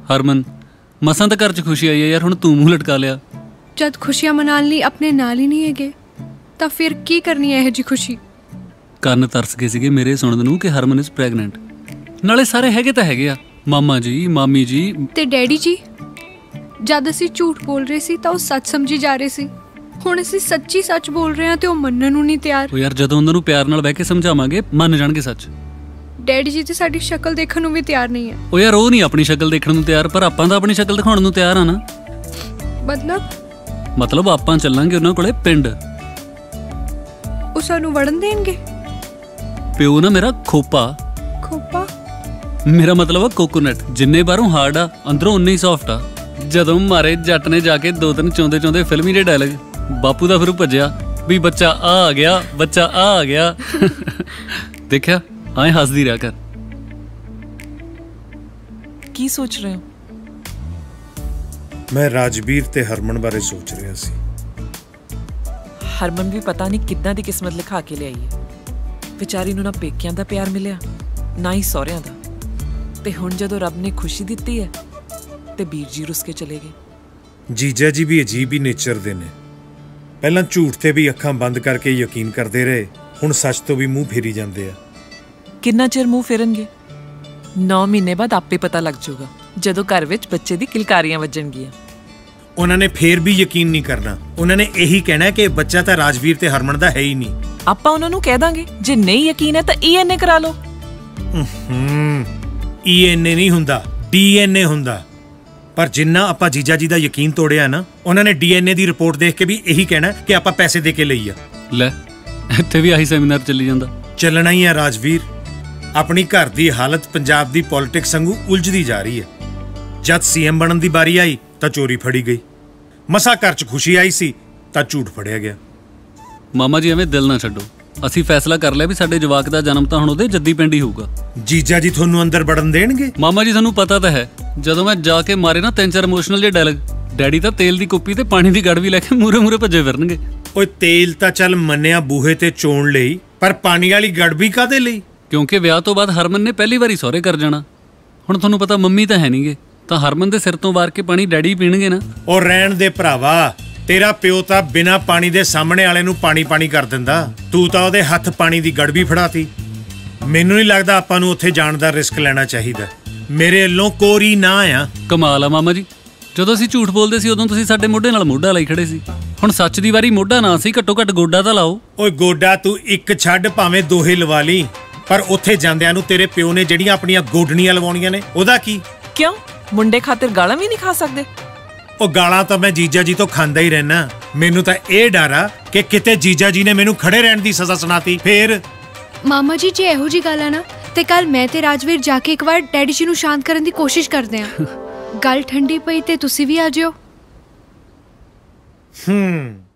हरमन मसां ਤਾਂ ਘਰ 'ਚ ਖੁਸ਼ੀ ਆਈ ਹੈ ਯਾਰ, ਹੁਣ ਤੂੰ ਮੂੰਹ ਲਟਕਾ ਲਿਆ। जद खुशियां मनाने ਲਈ ਆਪਣੇ ਨਾਲ ਹੀ ਨਹੀਂ ਹੈਗੇ ਤਾਂ ਫਿਰ ਕੀ ਕਰਨੀ ਹੈ ਇਹ ਜੀ ਖੁਸ਼ੀ। ਕੰਨ ਤਰਸ ਗਏ ਸੀਗੇ ਮੇਰੇ ਸੁਣਨ ਨੂੰ ਕਿ ਹਰਮਨ ਇਜ਼ ਪ੍ਰੈਗਨੈਂਟ। ਨਾਲੇ ਸਾਰੇ ਹੈਗੇ ਤਾਂ ਹੈਗੇ ਆ, ਮਾਮਾ ਜੀ, ਮਾਮੀ ਜੀ ਤੇ ਡੈਡੀ ਜੀ। ਜਦ ਅਸੀਂ ਝੂਠ ਬੋਲ ਰਹੇ ਸੀ ਤਾਂ ਉਹ ਸੱਚ ਸਮਝੀ ਜਾ ਰਹੇ ਸੀ, ਹੁਣ ਅਸੀਂ ਸੱਚੀ ਸੱਚ ਬੋਲ ਰਹੇ ਹਾਂ ਤੇ ਉਹ ਮੰਨਣ ਨੂੰ ਨਹੀਂ ਤਿਆਰ। ਉਹ ਯਾਰ ਜਦੋਂ ਉਹਨਾਂ ਨੂੰ ਪਿਆਰ ਨਾਲ ਬਹਿ ਕੇ ਸਮਝਾਵਾਂਗੇ ਮੰਨ ਜਾਣਗੇ ਸੱਚ। ਡੈਡੀ ਜੀ ਤੇ ਸਾਡੀ ਸ਼ਕਲ ਦੇਖਣ ਨੂੰ ਵੀ ਤਿਆਰ ਨਹੀਂ ਹੈ। ਉਹ ਯਾਰ ਉਹ ਨਹੀਂ ਆਪਣੀ ਸ਼ਕਲ ਦੇਖਣ ਨੂੰ ਤਿਆਰ, ਪਰ ਆਪਾਂ ਤਾਂ ਆਪਣੀ ਸ਼ਕਲ ਦਿਖਾਉਣ ਨੂੰ ਤਿਆਰ ਆ ਨਾ। ਮਤਲਬ ਆਪਾਂ ਚੱਲਾਂਗੇ ਉਹਨਾਂ ਕੋਲੇ ਪਿੰਡ। ਉਹ ਸਾਨੂੰ ਵੜਨ ਦੇਣਗੇ? ਪਿਓ ਨਾ ਮੇਰਾ ਖੋਪਾ। ਖੋਪਾ ਮੇਰਾ ਮਤਲਬ ਆ ਕੋਕੋਨਟ, ਜਿੰਨੇ ਬਾਹਰੋਂ ਹਾਰਡ ਆ ਅੰਦਰੋਂ ਉਨੇ ਹੀ ਸੌਫਟ ਆ। ਜਦੋਂ ਮਾਰੇ ਜੱਟ ਨੇ ਜਾ ਕੇ 2-3 ਚੌਂਦੇ ਚੌਂਦੇ ਫਿਲਮੀ ਦੇ ਡਾਇਲੌਗ, ਬਾਪੂ ਦਾ ਫਿਰ ਭੱਜਿਆ ਵੀ ਬੱਚਾ ਆ ਗਿਆ, ਬੱਚਾ ਆ ਗਿਆ। ਦੇਖਿਆ ਆਏ ਹੱਸਦੀ ਰਿਹਾ ਕਰ। ਕੀ ਸੋਚ ਰਹੇ ਹੋ? ਮੈਂ ਰਾਜਵੀਰ ਤੇ ਹਰਮਨ ਬਾਰੇ ਸੋਚ ਰਿਹਾ ਸੀ। ਹਰਮਨ ਵੀ ਪਤਾ ਨਹੀਂ ਕਿੱਦਾਂ ਦੀ ਕਿਸਮਤ ਲਿਖਾ ਕੇ ਲਿਆਈ ਹੈ। ਵਿਚਾਰੀ ਨੂੰ ਨਾ ਪੇਕਿਆਂ ਦਾ ਪਿਆਰ ਮਿਲਿਆ ਨਾ ਹੀ ਸਹੁਰਿਆਂ ਦਾ, ਤੇ ਹੁਣ ਜਦੋਂ ਰੱਬ ਨੇ ਖੁਸ਼ੀ ਦਿੱਤੀ ਹੈ ਤੇ ਵੀਰ ਜੀ ਰੁੱਸ ਕੇ ਚਲੇ ਗਏ। ਜੀਜਾ ਜੀ ਵੀ ਅਜੀਬ ਹੀ ਨੇਚਰ ਦੇ ਨੇ। ਪਹਿਲਾਂ ਝੂਠ ਤੇ ਵੀ ਅੱਖਾਂ ਬੰਦ ਕਰਕੇ ਯਕੀਨ ਕਰਦੇ ਰਹੇ, ਹੁਣ ਸੱਚ ਤੋਂ ਵੀ ਮੂੰਹ ਫੇਰੀ ਜਾਂਦੇ ਆ। ਕਿੰਨਾ ਚਿਰ ਮੂੰਹ ਫੇਰਨਗੇ? 9 ਮਹੀਨੇ ਬਾਅਦ ਆਪੇ ਪਤਾ ਲੱਗ ਜਾਊਗਾ, ਜਦੋਂ ਘਰ ਵਿੱਚ ਬੱਚੇ ਦੀ ਕਿਲਕਾਰੀਆਂ ਵੱਜਣਗੀਆਂ। ਉਹਨਾਂ ਨੇ ਫੇਰ ਵੀ ਯਕੀਨ ਨਹੀਂ ਕਰਨਾ। ਉਹਨਾਂ ਨੇ ਇਹੀ ਕਹਿਣਾ ਕਿ ਬੱਚਾ ਤਾਂ ਰਾਜਵੀਰ ਤੇ ਹਰਮਨ ਦਾ ਹੈ ਹੀ ਨਹੀਂ। ਆਪਾਂ ਉਹਨਾਂ ਨੂੰ ਕਹਿ ਦਾਂਗੇ ਜੇ ਨਹੀਂ ਯਕੀਨ ਹੈ ਤਾਂ ਈਐਨਏ ਕਰਾ ਲਓ। ਈਐਨਏ ਨਹੀਂ ਹੁੰਦਾ, ਡੀਐਨਏ ਹੁੰਦਾ। ਪਰ ਜਿੰਨਾ ਆਪਾਂ ਜੀਜਾ ਜੀ ਦਾ ਯਕੀਨ ਤੋੜਿਆ ਨਾ, ਉਹਨਾਂ ਨੇ ਡੀਐਨਏ ਦੀ ਰਿਪੋਰਟ ਦੇਖ ਕੇ ਵੀ ਇਹੀ ਕਹਿਣਾ ਕਿ ਆਪਾਂ ਪੈਸੇ ਦੇ ਕੇ ਲਈ ਆ। ਲੈ ਇੱਥੇ ਵੀ ਆਹੀ ਸੈਮੀਨਾਰ ਚੱਲੀ ਜਾਂਦਾ। ਚੱਲਣਾ ਹੀ ਆ ਰਾਜਵੀਰ। ਆਪਣੀ ਘਰ ਦੀ ਹਾਲਤ ਪੰਜਾਬ ਦੀ ਪੋਲਿਟਿਕਸ ਵਾਂਗੂ ਉਲਝਦੀ ਜਾ ਰਹੀ ਹੈ। ਜਦ ਸੀਐਮ ਬਣਨ ਦੀ ਵਾਰੀ ਆਈ ਤਾਂ ਚੋਰੀ ਫੜੀ ਗਈ, ਮਸਾ ਘਰ 'ਚ ਖੁਸ਼ੀ ਆਈ ਸੀ ਤਾਂ ਝੂਠ ਫੜਿਆ ਗਿਆ। ਮਾਮਾ ਜੀ ਐਵੇਂ ਦਿਲ ਨਾ ਛੱਡੋ, ਅਸੀਂ ਫੈਸਲਾ ਕਰ ਲਿਆ ਵੀ ਸਾਡੇ ਜਵਾਕ ਦਾ ਜਨਮ ਤਾਂ ਹੁਣ ਉਹਦੇ ਜੱਦੀ ਪਿੰਡ ਹੀ ਹੋਊਗਾ। ਜੀਜਾ ਜੀ ਤੁਹਾਨੂੰ ਅੰਦਰ ਵੜਨ ਦੇਣਗੇ? ਮਾਮਾ ਜੀ ਤੁਹਾਨੂੰ ਪਤਾ ਤਾਂ ਹੈ, ਜਦੋਂ ਮੈਂ ਜਾ ਕੇ ਮਾਰੇ ਨਾ 3-4 ਇਮੋਸ਼ਨਲ ਜਿਹੇ ਡਾਇਲੌਗ, ਡੈਡੀ ਤਾਂ ਤੇਲ ਦੀ ਕੁੱਪੀ ਤੇ ਪਾਣੀ ਦੀ ਗੜ ਵੀ ਲੈ ਕੇ ਮੂਰੇ ਭੱਜੇ ਫਿਰਨਗੇ। ਓਏ ਤੇਲ ਤਾਂ ਚੱਲ ਮੰਨਿਆ ਬੂਹੇ ਤੇ ਚੋਣ ਲਈ, ਪਰ ਪਾਣੀ ਵਾਲੀ ਗੜ ਵੀ ਕਾਹਦੇ ਲਈ? ਕਿਉਂਕਿ ਵਿਆਹ ਤੋਂ ਬਾਅਦ ਹਰਮਨ ਨੇ ਪਹਿਲੀ ਵਾਰੀ ਸਹੁਰੇ ਕਰ ਜਾਣਾ। ਹੁਣ ਤੁਹਾਨੂੰ ਪਤਾ ਮੰਮੀ ਤਾਂ ਹੈ ਨਹੀਂਗੇ, ਤਾਂ ਹਰਮਨ ਦੇ ਸਿਰ ਤੋਂ ਵਾਰ ਕੇ ਪਾਣੀ ਡੈਡੀ ਪੀਣਗੇ ਨਾ। ਉਹ ਰਹਿਣ ਦੇ ਭਰਾਵਾ, ਤੇਰਾ ਪਿਓ ਤਾਂ ਬਿਨਾਂ ਪਾਣੀ ਦੇ ਸਾਹਮਣੇ ਵਾਲੇ ਨੂੰ ਪਾਣੀ ਕਰ ਦਿੰਦਾ। ਤੂੰ ਤਾਂ ਉਹਦੇ ਹੱਥ ਪਾਣੀ ਦੀ ਗੜ ਵੀ ਫੜਾਤੀ। ਮੈਨੂੰ ਨਹੀਂ ਲੱਗਦਾ ਆਪਾਂ ਨੂੰ ਉੱਥੇ ਜਾਣ ਦਾ ਰਿਸਕ ਲੈਣਾ ਚਾਹੀਦਾ। ਮੇਰੇ ਵੱਲੋਂ ਕੋਰੀ ਨਾ ਆ। ਕਮਾਲ ਆ ਮਾਮਾ ਜੀ, ਜਦੋਂ ਅਸੀਂ ਝੂਠ ਬੋਲਦੇ ਸੀ ਉਦੋਂ ਤੁਸੀਂ ਸਾਡੇ ਮੋਢੇ ਨਾਲ ਮੋਢਾ ਲਾਈ ਖੜੇ ਸੀ। ਹੁਣ ਸੱਚ ਦੀ ਵਾਰੀ ਮੋਢਾ ਨਾ ਸੀ, ਘੱਟੋ ਘੱਟ ਗੋਡਾ ਤਾਂ ਲਾਓ। ਓਏ ਗੋਡਾ ਤੂੰ ਇੱਕ ਛੱਡ, ਭਾਵੇਂ ਦੋਹੇ ਲਵਾ ਲਈ, ਪਰ ਉੱਥੇ ਜਾਂਦਿਆਂ ਨੂੰ ਤੇਰੇ ਪਿਓ ਨੇ ਜਿਹੜੀਆਂ ਆਪਣੀਆਂ ਗੋਡਣੀਆਂ ਲਵਾਉਣੀਆਂ ਨੇ ਉਹਦਾ ਕੀ? ਕਿਉਂ ਮੁੰਡੇ ਖਾਤਰ ਗਾਲਾਂ ਵੀ ਨਹੀਂ ਖਾ ਸਕਦੇ? ਉਹ ਗਾਲਾਂ ਤਾਂ ਮੈਂ ਜੀਜਾ ਜੀ ਤੋਂ ਖਾਂਦਾ ਹੀ ਰਹਿਣਾ। ਮੈਨੂੰ ਤਾਂ ਇਹ ਡਰ ਆ ਕਿ ਕਿਤੇ ਜੀਜਾ ਜੀ ਨੇ ਮੈਨੂੰ ਖੜੇ ਰਹਿਣ ਦੀ ਸਜ਼ਾ ਸੁਣਾਤੀ ਫੇਰ। ਮਾਮਾ ਜੀ ਜੇ ਇਹੋ ਜੀ ਗੱਲ ਹੈ ਨਾ, ਤੇ ਕੱਲ ਮੈਂ ਤੇ ਰਾਜਵੀਰ ਜਾ ਕੇ ਇੱਕ ਵਾਰ ਡੈਡੀ ਜੀ ਨੂੰ ਸ਼ਾਂਤ ਕਰਨ ਦੀ ਕੋਸ਼ਿਸ਼ ਕਰਦੇ ਹਾਂ। ਗੱਲ ਠੰਡੀ ਪਈ ਤੇ ਤੁਸੀਂ ਵੀ ਆ ਜਿਓ।